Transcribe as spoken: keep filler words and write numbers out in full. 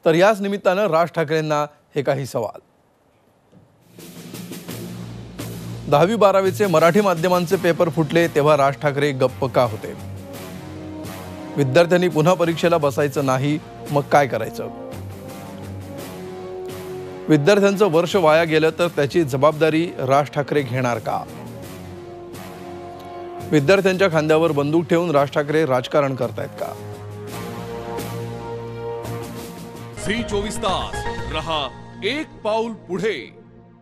तर याच निमित्तानं राज ठाकरेंना हे काही सवाल। दहावी बारावीचे मराठी माध्यमांचे पेपर फुटले तेव्हा राज ठाकरे गप्प का होते? विद्यार्थ्यांनी पुन्हा परीक्षेला बसायचं नाही, मग काय करायचं? विद्यार्थ्यांचं वर्ष वाया गेलं तर त्याची जबाबदारी राज ठाकरे घेणार का? विद्यार्थ्यांच्या खांद्यावर बंदूक ठेवून राज ठाकरे राजकारण करतायत का? झी चोवीस तास रहा एक पाऊल पुढे।